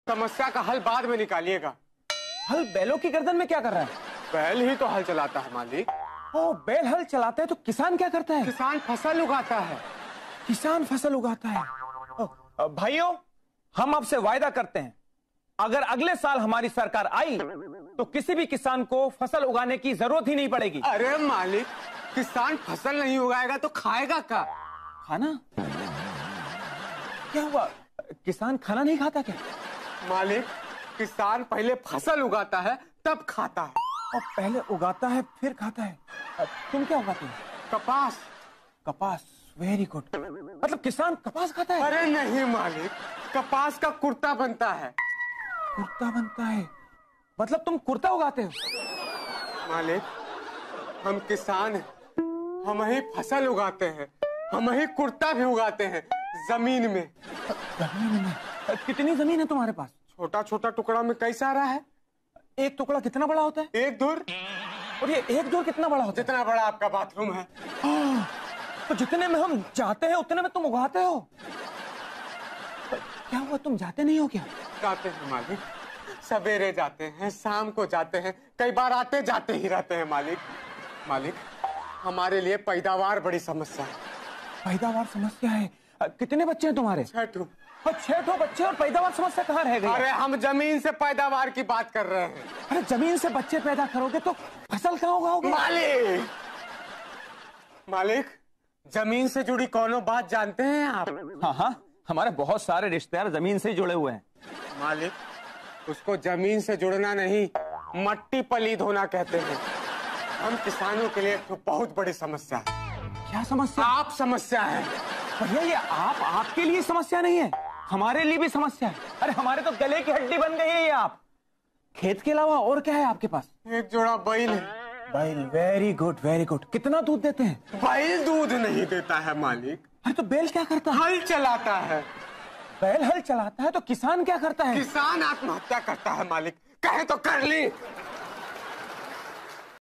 समस्या का हल बाद में निकालिएगा। हल बैलों की गर्दन में क्या कर रहा है? बैल ही तो हल चलाता है मालिक। ओ, बैल हल चलाता है तो किसान क्या करता है? किसान फसल उगाता है। किसान फसल उगाता है। भाइयों, हम आपसे वायदा करते हैं, अगर अगले साल हमारी सरकार आई तो किसी भी किसान को फसल उगाने की जरूरत ही नहीं पड़ेगी। अरे मालिक, किसान फसल नहीं उगाएगा तो खाएगा क्या? खाना? क्या हुआ, किसान खाना नहीं खाता क्या? मालिक, किसान पहले फसल उगाता है तब खाता है। और पहले उगाता है फिर खाता है। तुम क्या उगाते हो? कपास। कपास, वेरी गुड। मतलब किसान कपास खाता है? अरे नहीं मालिक, कपास का कुर्ता बनता है। कुर्ता बनता है? मतलब तुम कुर्ता उगाते हो? मालिक, हम किसान हैं, हम ही फसल उगाते हैं, हम ही कुर्ता भी उगाते हैं जमीन में। जमीन में? कितनी जमीन है तुम्हारे पास? छोटा छोटा टुकड़ा में कई सारा है। एक टुकड़ा कितना बड़ा होता है? एक धुर। और ये एक धुर कितना बड़ा होता है? जितना बड़ा आपका बाथरूम है। तो जितने में हम जाते हैं उतने में तुम उगाते हो? क्या हुआ, तुम जाते नहीं हो क्या? जाते हैं मालिक, सवेरे जाते हैं, शाम को जाते हैं, कई बार आते जाते ही रहते हैं मालिक। मालिक, हमारे लिए पैदावार बड़ी समस्या है। पैदावार समस्या है? कितने बच्चे हैं तुम्हारे? 6 6 बच्चे, और पैदावार समस्या कहाँ रह गई? अरे हम जमीन से पैदावार की बात कर रहे हैं। अरे जमीन से बच्चे पैदा करोगे तो फसल कहाँ उगाओगे? मालिक, मालिक, जमीन से जुड़ी कौनो बात जानते हैं आप? हाँ हाँ, हमारे बहुत सारे रिश्तेदार जमीन से जुड़े हुए हैं। मालिक, उसको जमीन से जुड़ना नहीं, मट्टी पलीद होना कहते हैं। हम किसानों के लिए तो बहुत बड़ी समस्या है। क्या समस्या? आप समस्या है। भैया, ये आपके लिए समस्या नहीं है, हमारे लिए भी समस्या है। अरे हमारे तो गले की हड्डी बन गई है ये आप। खेत के अलावा और क्या है आपके पास? एक जोड़ा बैल है। बैल, वेरी गुड वेरी गुड। कितना दूध देते हैं? बैल दूध नहीं देता है मालिक। अरे तो बैल क्या करता है? हल चलाता है। बैल हल चलाता है तो किसान क्या करता है? किसान आत्महत्या करता है मालिक। कहे तो कर ली।